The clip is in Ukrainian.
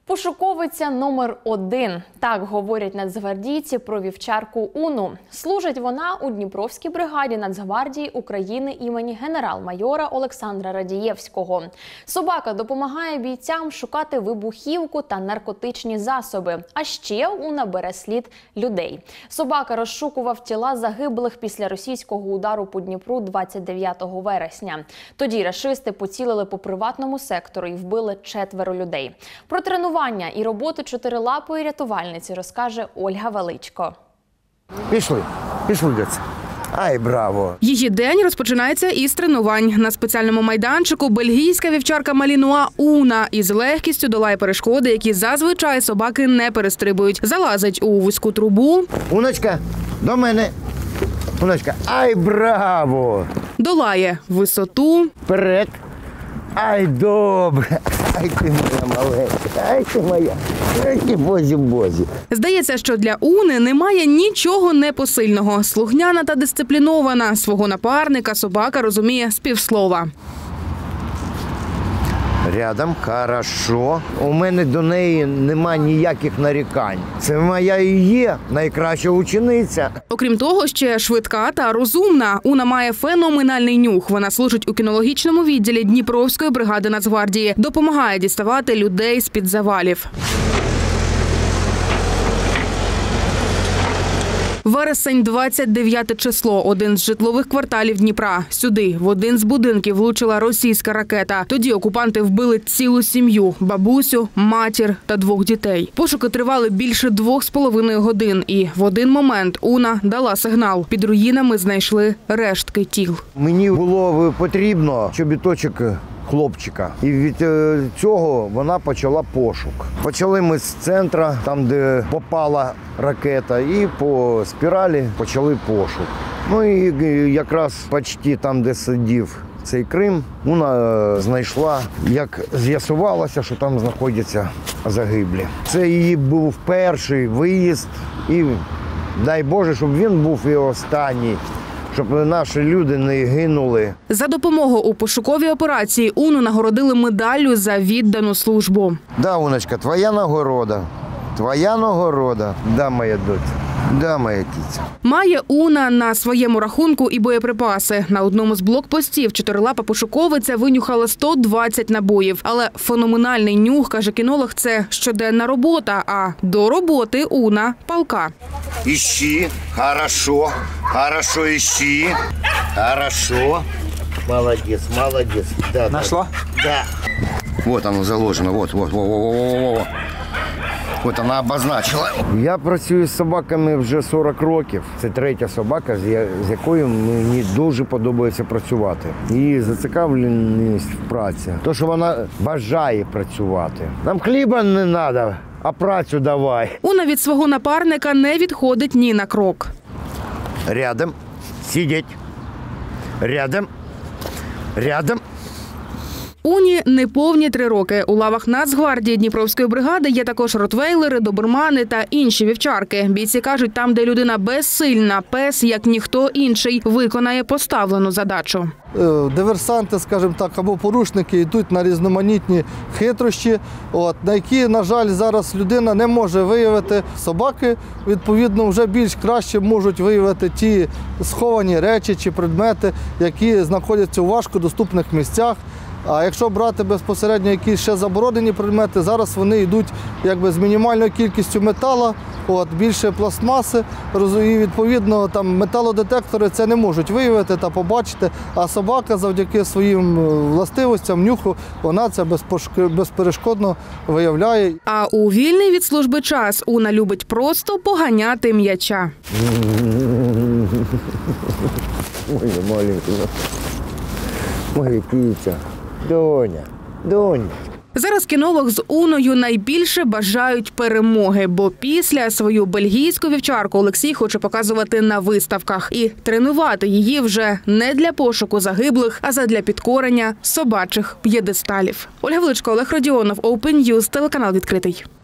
Пошуковиця номер 1. Так говорять нацгвардійці про вівчарку Уну. Служить вона у Дніпровській бригаді Нацгвардії України імені генерал-майора Олександра Радієвського. Собака допомагає бійцям шукати вибухівку та наркотичні засоби. А ще Уна бере слід людей. Собака розшукував тіла загиблих після російського удару по Дніпру 29 вересня. Тоді рашисти поцілили по приватному сектору і вбили 4 людей. Про тренування і роботу чотирилапої рятувальниці розкаже Ольга Величко. Пішли, дядь. Ай, браво! Її день розпочинається із тренувань. На спеціальному майданчику бельгійська вівчарка Малінуа Уна із легкістю долає перешкоди, які зазвичай собаки не перестрибують. Залазить у вузьку трубу. Уночка, до мене. Уночка, ай, браво! Долає висоту. Вперед. Ай, добре. Ай, ти моя маленька. Ай, ти моя. Ай, ти бозі-бозі. Здається, що для Уни немає нічого непосильного. Слухняна та дисциплінована. Свого напарника собака розуміє з півслова. Рядом, хорошо. У мене до неї нема ніяких нарікань. Це моя і є найкраща учениця. Окрім того, ще швидка та розумна. Уна має феноменальний нюх. Вона служить у кінологічному відділі Дніпровської бригади Нацгвардії. Допомагає діставати людей з-під завалів. Вересень, 29 число. Один з житлових кварталів Дніпра. Сюди, в один з будинків, влучила російська ракета. Тоді окупанти вбили цілу сім'ю – бабусю, матір та 2 дітей. Пошуки тривали більше 2,5 годин. І в один момент Уна дала сигнал. Під руїнами знайшли рештки тіл. Мені було потрібно чобіточок хлопчика. І від цього вона почала пошук. Почали ми з центру, там де попала ракета, і по спіралі почали пошук. Ну і якраз почти там, де сидів цей Крим, вона знайшла, як з'ясувалося, що там знаходяться загиблі. Це її був перший виїзд і дай Боже, щоб він був і останній. Щоб наші люди не гинули. За допомогу у пошуковій операції Уну нагородили медаллю за віддану службу. Да, Уночка, твоя нагорода. Твоя нагорода. Да, моя доця. Да, моя киця. Має Уна на своєму рахунку і боєприпаси. На одному з блокпостів чотирилапа пошуковиця винюхала 120 набоїв. Але феноменальний нюх, каже кінолог, це щоденна робота, а до роботи Уна палка. Ищи, хорошо, хорошо ищи, хорошо. Молодец, молодец. Да, нашла? Да. Вот оно заложено, вот. От вона обозначила. Я працюю з собаками вже 40 років. Це 3-я собака, з якою мені дуже подобається працювати. Її зацікавленість в праці. То, що вона бажає працювати. Нам хліба не треба, а працю давай. Уна від свого напарника не відходить ні на крок. Рядом. Сидіть. Рядом. Рядом. Уні неповні 3 роки. У лавах Нацгвардії Дніпровської бригади є також ротвейлери, добермани та інші вівчарки. Бійці кажуть, там, де людина безсильна, пес, як ніхто інший, виконає поставлену задачу. Диверсанти, скажімо так, або порушники йдуть на різноманітні хитрощі, на які, на жаль, зараз людина не може виявити. Собаки, відповідно, вже більш краще можуть виявити ті сховані речі чи предмети, які знаходяться у важкодоступних місцях. А якщо брати безпосередньо якісь ще заборонені предмети, зараз вони йдуть якби з мінімальною кількістю металу, більше пластмаси, і відповідно там металодетектори це не можуть виявити та побачити, а собака завдяки своїм властивостям, нюху, вона це безперешкодно виявляє. А у вільний від служби час Уна любить просто поганяти м'яча. Моя маленька, моя киця. Доня. Зараз кінолог з Уною найбільше бажають перемоги, бо після свою бельгійську вівчарку Олексій хоче показувати на виставках. І тренувати її вже не для пошуку загиблих, а задля підкорення собачих п'єдесталів. Ольга Величко, Олег Родіонов, Open News, телеканал «Відкритий».